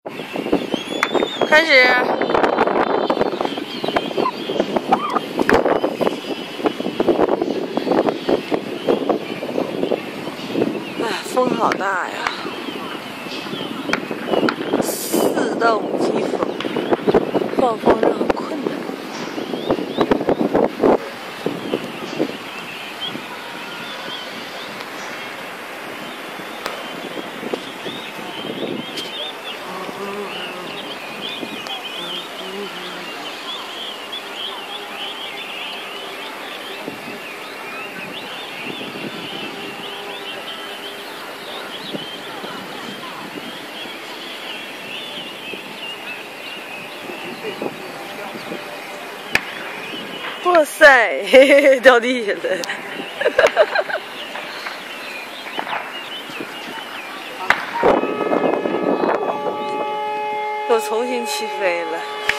开始。哎，风好大呀，4到5级风，放风筝很困难。哇塞，嘿嘿，掉地下了。又重新起飞了。